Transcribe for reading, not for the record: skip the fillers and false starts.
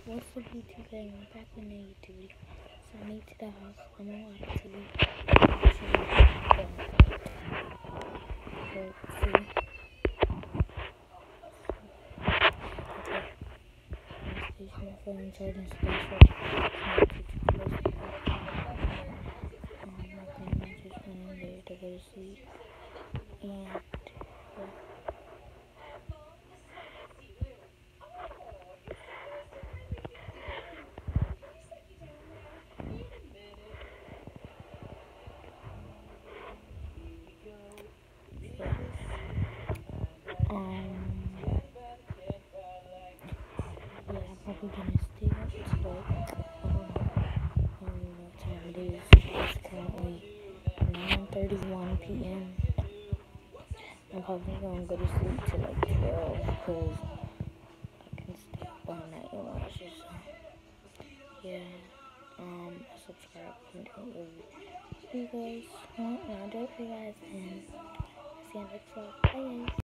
What's the YouTube thing? I'm back on the YouTube. So I need to the house. I'm on watch TV. So, see. Station my phone charging station. I just went in there to go to sleep. And yeah, I'm probably gonna stay up to like I don't know what time it is. It's currently 9:31 p.m. I'm probably gonna go to sleep till like 12 because I can stay up all night and watch it. So yeah, subscribe, comment, you guys want. I don't think I